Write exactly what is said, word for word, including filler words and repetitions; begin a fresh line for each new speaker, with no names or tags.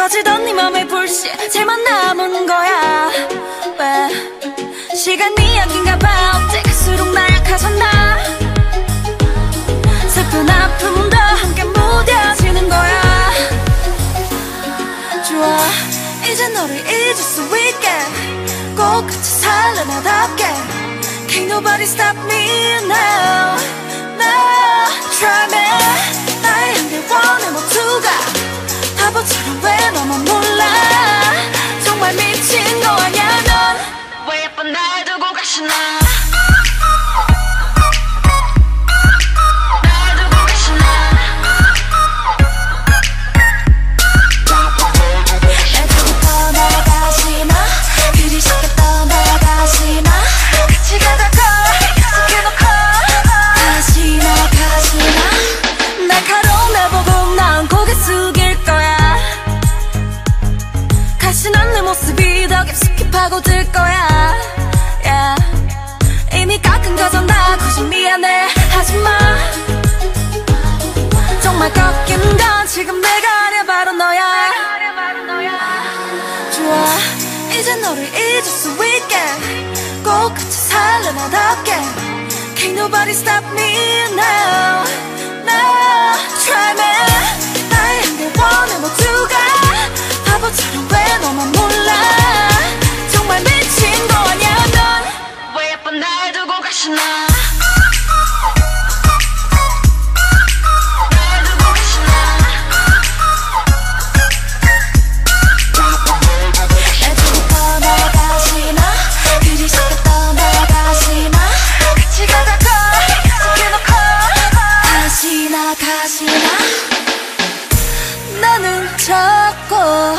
터지던 네 맘의 불씨 쟤만 남은 거야. 왜 시간이 약인가 봐. 어째 갈수록 나약해졌나. 슬픈 아픔도 함께 무뎌지는 거야. 좋아 이제 너를 잊을 수 있게 꼭 같이 살래 나답게. Can't nobody stop me now. No try me. 나의 한계 원해 모두가 바보처럼 왜 너만 몰라. 정말 미친 거 아냐 넌. 왜 예쁜 날 두고 가시나. 내 모습이 더 깊숙이 파고들 거야. yeah. 이미 깎은 거잖아. 굳이 미안해 하지마. 정말 꺾인 건 지금 내가 아냐 바로 너야. 좋아 이제 너를 잊을 수 있게 꼭 같이 살래 나답게. Can't nobody stop me now. No try me. 나의 한계 원해 모두가 바보처럼 왜 너만 몰라. 정말 미친 거 아냐 넌. 왜 예쁜 날 두고 가시나. 날 두고 가시나. 애초부터 나가시나. 그리 싫었던 나가시나. 같이 가자고 약속해놓고 다시 나가시나. 나는 자꾸